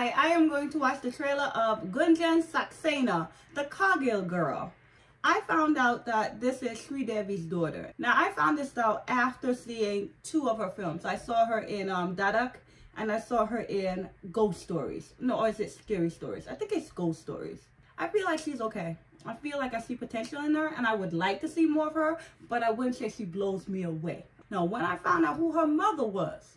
Hi, I am going to watch the trailer of Gunjan Saxena, the Cargill Girl. I found out that this is Sridevi's daughter. Now, I found this out after seeing 2 of her films. I saw her in Dadak, and I saw her in Ghost Stories. No, or is it Scary Stories? I think it's Ghost Stories. I feel like she's okay. I feel like I see potential in her, and I would like to see more of her, but I wouldn't say she blows me away. Now, when I found out who her mother was,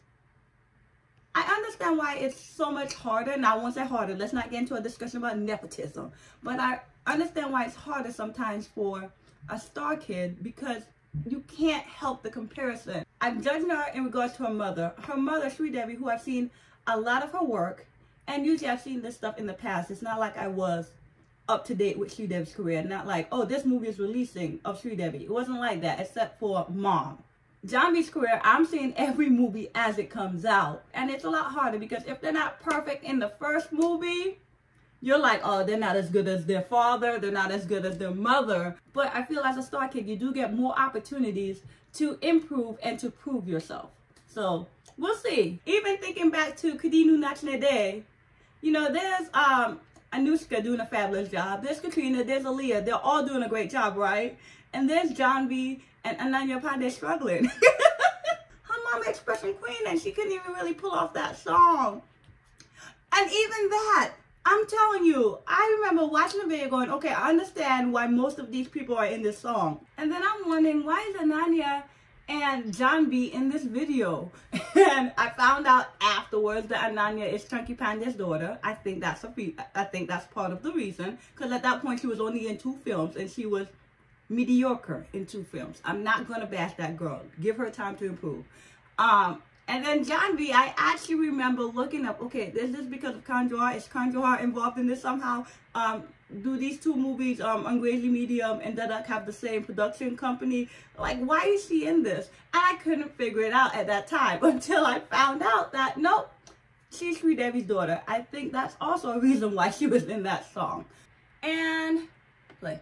I understand why it's so much harder. Now, I won't say harder. Let's not get into a discussion about nepotism. But I understand why it's harder sometimes for a star kid because you can't help the comparison. I'm judging her in regards to her mother. Her mother, Sridevi, who I've seen a lot of her work, and usually I've seen this stuff in the past. It's not like I was up to date with Sridevi's career. Not like, oh, this movie is releasing of Sridevi. It wasn't like that, except for Mom. Janhvi's career, I'm seeing every movie as it comes out. And it's a lot harder because if they're not perfect in the first movie, you're like, oh, they're not as good as their father. They're not as good as their mother. But I feel as a star kid, you do get more opportunities to improve and to prove yourself. So we'll see. Even thinking back to Kadinu Nachne Day, you know, there's Anushka doing a fabulous job. There's Katrina, there's Aaliyah. They're all doing a great job, right? And there's Janhvi and Ananya Pandey struggling. Her mom Expression Queen, and she couldn't even really pull off that song. And even that, I'm telling you, I remember watching the video going, okay, I understand why most of these people are in this song. And then I'm wondering, why is Ananya and Janhvi in this video? And I found out afterwards that Ananya is Chunky Pandey's daughter. I think that's part of the reason, because at that point she was only in 2 films and she was mediocre in 2 films. I'm not gonna bash that girl. Give her time to improve. And then Janhvi, I actually remember looking up, okay, is this because of Kanjwar? Is Kanjwar involved in this somehow? Do these 2 movies, Angrezi Medium and Dadak, have the same production company? Like, why is she in this? And I couldn't figure it out at that time until I found out that, nope, she's Sridevi's daughter. I think that's also a reason why she was in that song. And play.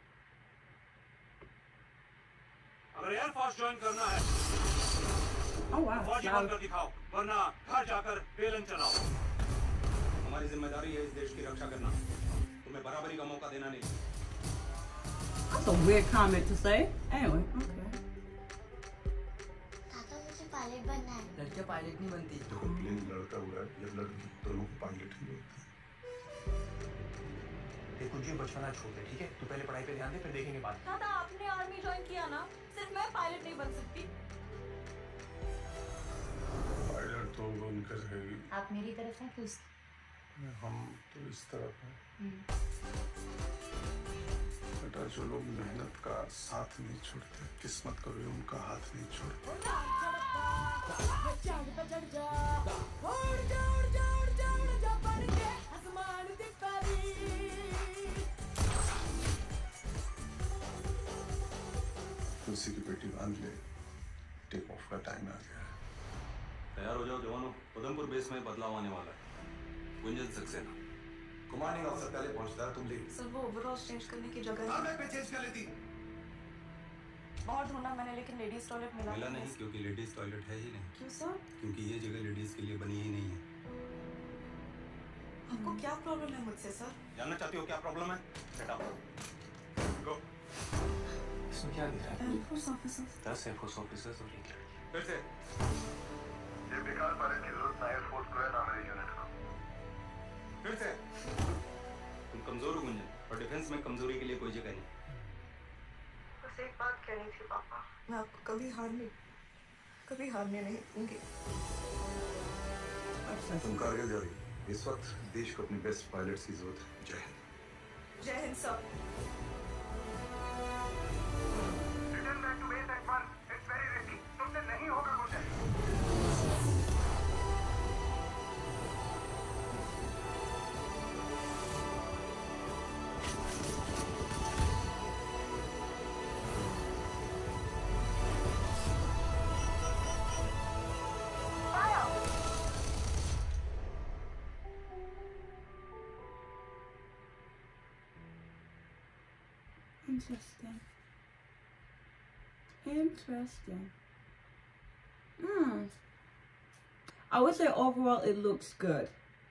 Oh wow. हमारी जिम्मेदारी है इस देश की रक्षा करना तुम्हें बराबरी का मौका देना नहीं That's a weird comment to say. Anyway, okay. ताता मुझे पायलट बनना है लड़कियां पायलट नहीं बनती तो प्लेन लड़का हुआ है या लड़की दोनों को पायलट ही होता है कुछ ये बचपना छोड़ दे ठीक है तू पहले पढ़ाई पे ध्यान दे फिर देखेंगे बाद दादा आपने आर्मी ज्वाइन किया ना सिर्फ मैं पायलट नहीं बन सकती पायलट तो बनकर रहेगी आप मेरी तरफ हैं कि उसकी हम तो इस तरफ हैं बेटा जो लोग मेहनत का साथ नहीं छोड़ते किस्मत कभी उनका हाथ नहीं छोड़ता तुलसी की पेटी बांध ले टेक ऑफ का टाइम आ गया है तैयार हो जाओ जवानों उधमपुर बेस में बदलाव आने वाला है गुंजन सक्सेना कमांडिंग ऑफिसर पहले पहुंचता है तुम लीड सर वो ओवरऑल चेंज करने की जगह हां मैं पे चेंज कर लेती बहुत ढूंढा मैंने लेकिन लेडीज टॉयलेट मिला नहीं क्योंकि लेडीज टॉयलेट है ही नहीं क्यों सर क्योंकि ये जगह लेडीज के लिए बनी ही नहीं है आपको क्या प्रॉब्लम है मुझसे सर जानना चाहती हो क्या प्रॉब्लम है सेट अप गो इसमें क्या लिखा है एयरफोर्स ऑफिसर 10 एयरफोर्स ऑफिसर्स और एक लड़की फिर से ये बेकार पायलट की जरूरत ना एयरफोर्स को है ना मेरी यूनिट को फिर से तुम कमजोर हो गुंजन और डिफेंस में कमजोरी के लिए कोई जगह नहीं बस एक बात कहनी थी पापा मैं आपको कभी हारने नहीं दूंगी तुम कारगिल जा रही इस वक्त देश को अपनी बेस्ट पायलट्स की जरूरत है Jai Hind sir Interesting. I would say overall it looks good.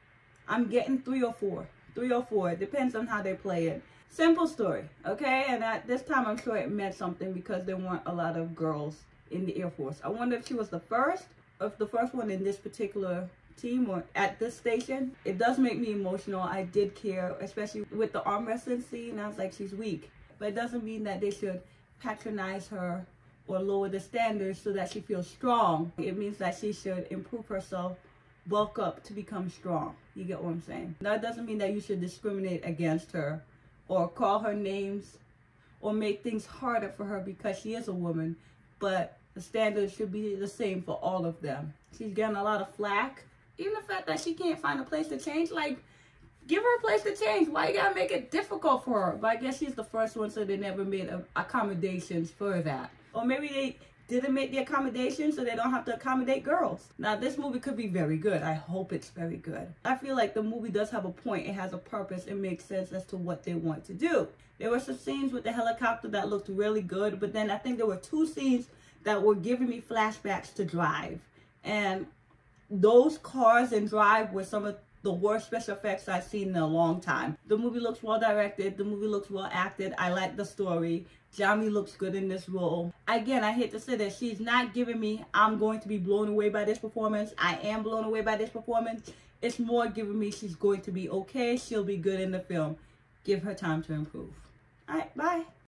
I'm getting 3 or 4. 3 or 4. It depends on how they play it. Simple story, okay? And at this time, I'm sure it meant something because there weren't a lot of girls in the Air Force. I wonder if she was the first, or if the first one in this particular team or at this station. It does make me emotional. I did care, especially with the arm wrestling scene. I was like, she's weak. But it doesn't mean that they should patronize her or lower the standards so that she feels strong. It means that she should improve herself, bulk up to become strong. You get what I'm saying? That doesn't mean that you should discriminate against her or call her names or make things harder for her because she is a woman. But the standards should be the same for all of them. She's getting a lot of flack. Even the fact that she can't find a place to change, like, give her a place to change. Why you gotta make it difficult for her? But I guess she's the first one, so they never made accommodations for that. Or maybe they didn't make the accommodations so they don't have to accommodate girls. Now, this movie could be very good. I hope it's very good. I feel like the movie does have a point. It has a purpose. It makes sense as to what they want to do. There were some scenes with the helicopter that looked really good, but then I think there were 2 scenes that were giving me flashbacks to Drive. And those cars in Drive were some of the worst special effects I've seen in a long time. The movie looks well directed. The movie looks well acted. I like the story. Jamie looks good in this role. Again, I hate to say that she's not giving me, I'm going to be blown away by this performance. I am blown away by this performance. It's more giving me she's going to be okay. She'll be good in the film. Give her time to improve. All right, bye.